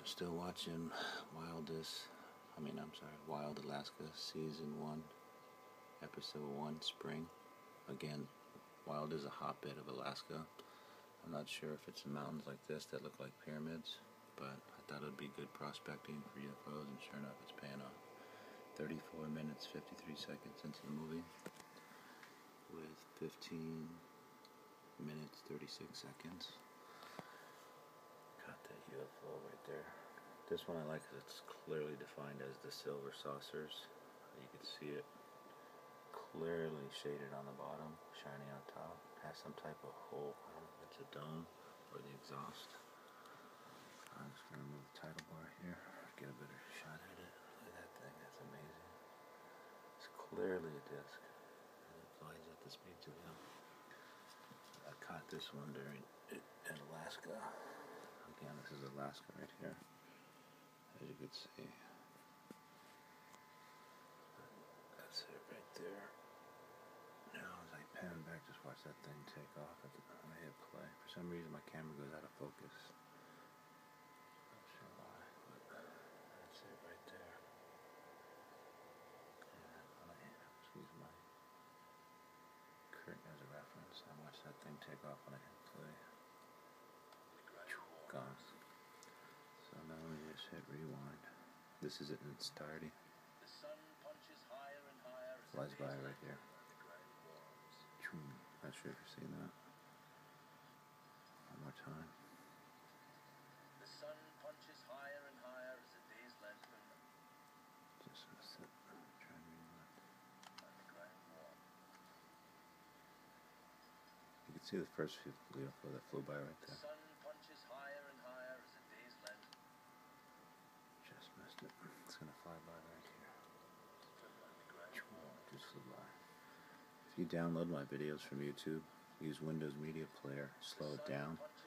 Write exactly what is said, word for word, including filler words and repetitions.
Still watching Wildest, I mean, I'm sorry, Wild Alaska Season one, Episode one, Spring. Again, Wild is a hotbed of Alaska. I'm not sure if it's mountains like this that look like pyramids, but I thought it would be good prospecting for U F Os, and sure enough, it's paying off. thirty-four minutes, fifty-three seconds into the movie, with fifteen minutes, thirty-six seconds. Got that U F O right there. This one I like because it's clearly defined as the silver saucers. You can see it clearly shaded on the bottom, shiny on top. Has some type of hole. I don't know if it's a dome or the exhaust. I'm just going to move the title bar here, get a better shot at it. Look at that thing, that's amazing. It's clearly a disc, and it flies at the speeds of him. I caught this one during it in Alaska. Again, this is Alaska right here, as you can see. That's it right there. Now as I pan back, just watch that thing take off at the, when I hit play. For some reason my camera goes out of focus. Not sure why, but that's it right there. And when I, excuse my curtain as a reference, I watched that thing take off when I hit play. Gone. So now we just hit rewind. This is it in its entirety. Flies by right here. Not sure if you've seen that. One more time. The sun punches higher and higher as the days lengthen. Just missed it. Try and rewind. You can see the first few U F O that flew by right there. The sun punches higher and higher as the days lengthen. Just missed it. It's gonna fly by right here. Just flew by. If you download my videos from YouTube, use Windows Media Player, slow it down,